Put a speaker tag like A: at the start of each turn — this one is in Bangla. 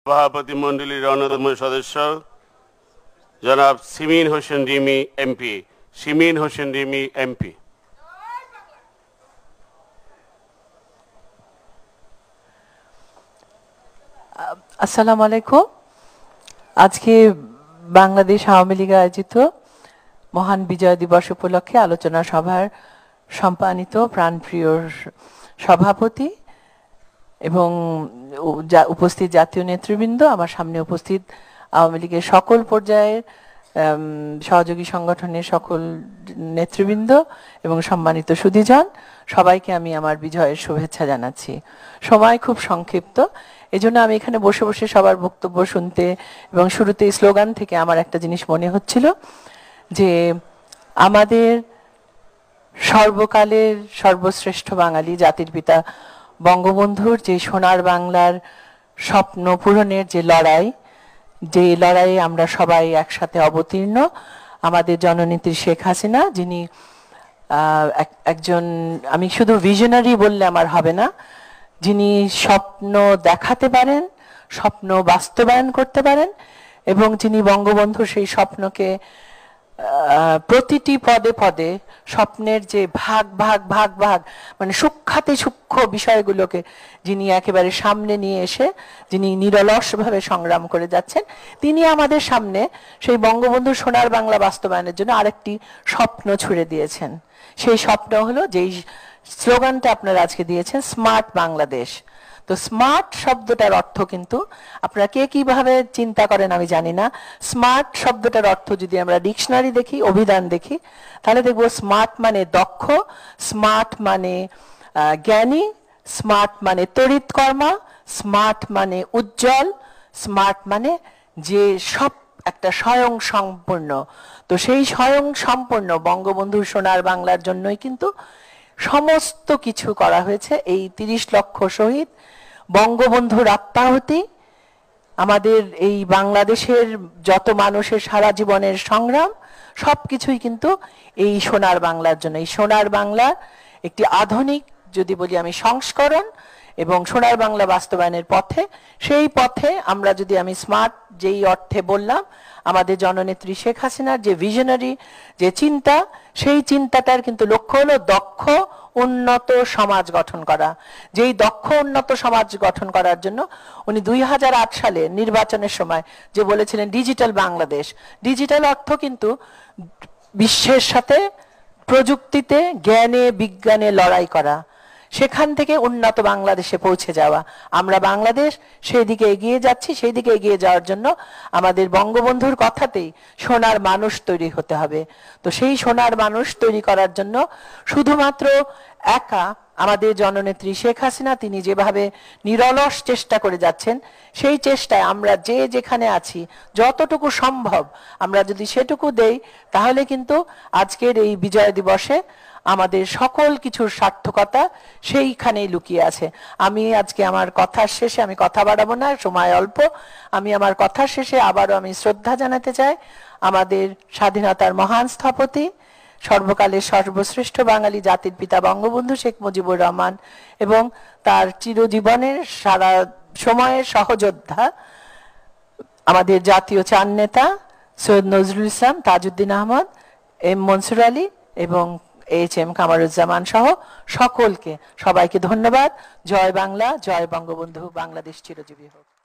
A: সভাপতি মণ্ডলীর অন্যতম সদস্য জনাব সিমিন হোসেন রিমি এমপি। সিমিন হোসেন রিমি এমপি।
B: আসসালামু আলাইকুম। আজকে বাংলাদেশ আওয়ামী লীগ আয়োজিত মহান বিজয় দিবস উপলক্ষে আলোচনা সভার সম্মানিত প্রাণপ্রিয় সভাপতি এবং উপস্থিত জাতীয় নেতৃবৃন্দ, আমার সামনে উপস্থিত আওয়ামী লীগের সকল পর্যায়ের সহযোগী সংগঠনের সকল নেতৃবৃন্দ এবং সম্মানিত সুধীজন, সবাইকে আমি আমার বিজয়ের শুভেচ্ছা জানাচ্ছি। সময় খুব সংক্ষিপ্ত, এজন্য আমি এখানে বসে বসে সবার বক্তব্য শুনতে এবং শুরুতে স্লোগান থেকে আমার একটা জিনিস মনে হচ্ছিল যে আমাদের সর্বকালের সর্বশ্রেষ্ঠ বাঙালি জাতির পিতা বঙ্গবন্ধুর যে সোনার বাংলার স্বপ্ন পূরণের যে লড়াইয়ে আমরা সবাই একসাথে অবতীর্ণ, আমাদের জননেত্রী শেখ হাসিনা, যিনি একজন, আমি শুধু ভিশনারি বললে আমার হবে না, যিনি স্বপ্ন দেখাতে পারেন, স্বপ্ন বাস্তবায়ন করতে পারেন এবং যিনি বঙ্গবন্ধুর সেই স্বপ্নকে প্রতিটি পদে পদে স্বপ্নের যে ভাগ ভাগ ভাগ ভাগ মানে সূক্ষ্মাতি সূক্ষ্ম বিষয়গুলোকে যিনি একেবারে সামনে নিয়ে এসে যিনি নিরলসভাবে সংগ্রাম করে যাচ্ছেন, তিনি আমাদের সামনে সেই বঙ্গবন্ধুর সোনার বাংলা বাস্তবায়নের জন্য আরেকটি স্বপ্ন ছুড়ে দিয়েছেন। সেই স্বপ্ন হলো যেই স্লোগানটা আপনারা আজকে দিয়েছেন, স্মার্ট বাংলাদেশ। তো স্মার্ট শব্দটার অর্থ কিন্তু আপনারা কে কিভাবে চিন্তা করেন আমি জানি না। স্মার্ট শব্দটার অর্থ যদি আমরা ডিকশনারি দেখি, অভিধান দেখি, তাহলে দেখবো স্মার্ট মানে দক্ষ, স্মার্ট মানে জ্ঞানী, স্মার্ট মানে তড়িৎকর্মা, স্মার্ট মানে উজ্জ্বল, স্মার্ট মানে যে সব একটা স্বয়ং সম্পূর্ণ। তো সেই স্বয়ং সম্পূর্ণ বঙ্গবন্ধুর সোনার বাংলার জন্যই কিন্তু সমস্ত কিছু করা হয়েছে। এই ৩০ লক্ষ শহীদ, বঙ্গবন্ধুর আত্মাহুতি, আমাদের এই বাংলাদেশের যত মানুষের সারা জীবনের সংগ্রাম, সবকিছুই কিন্তু এই সোনার বাংলার জন্য। এই সোনার বাংলা একটি আধুনিক, যদি বলি আমি, সংস্করণ এবং সোনার বাংলা বাস্তবায়নের পথে, সেই পথে আমরা যদি আমি স্মার্ট যেই অর্থে বললাম, আমাদের জননেত্রী শেখ হাসিনার যে ভিশনারি যে চিন্তা, সেই চিন্তাটার কিন্তু লক্ষ্য হলো দক্ষ উন্নত সমাজ গঠন করা। যেই দক্ষ উন্নত সমাজ গঠন করার জন্য উনি ২০০৮ সালে নির্বাচনের সময় যে বলেছিলেন ডিজিটাল বাংলাদেশ। ডিজিটাল অর্থ কিন্তু বিশ্বের সাথে প্রযুক্তিতে, জ্ঞানে, বিজ্ঞানে লড়াই করা, সেখান থেকে উন্নত বাংলাদেশে পৌঁছে যাওয়া। আমরা বাংলাদেশ সেই দিকে এগিয়ে যাচ্ছি। সেই দিকে এগিয়ে যাওয়ার জন্য আমাদের বঙ্গবন্ধুর কথাতেই সোনার মানুষ তৈরি হতে হবে। তো সেই সোনার মানুষ তৈরি করার জন্য শুধুমাত্র একা আমাদের জননেত্রী শেখ হাসিনা, তিনি যেভাবে নিরলস চেষ্টা করে যাচ্ছেন, সেই চেষ্টায় আমরা যে যেখানে আছি যতটুকু সম্ভব আমরা যদি সেটুকু দেই, তাহলে কিন্তু আজকের এই বিজয় দিবসে আমাদের সকল কিছুর সার্থকতা সেইখানেই লুকিয়ে আছে। আমি আজকে আমার কথার শেষে, আমি কথা বাড়াবো না, সময় অল্প, আমি আমার কথার শেষে আবারও আমি শ্রদ্ধা জানাতে চাই আমাদের স্বাধীনতার মহান স্থপতি, সর্বকালের সর্বশ্রেষ্ঠ বাঙালি জাতির পিতা বঙ্গবন্ধু শেখ মুজিবুর রহমান এবং তার চিরজীবনের সারা সময়ের সহযোদ্ধা আমাদের জাতীয় চার নেতা সৈয়দ নজরুল ইসলাম, তাজউদ্দিন আহমদ, এম মনসুর আলী এবং এইচ.এম. কামারুজ্জামান সহ সকলকে, সবাইকে ধন্যবাদ। জয় বাংলা, জয় বঙ্গবন্ধু, বাংলাদেশ চিরজীবী হোক।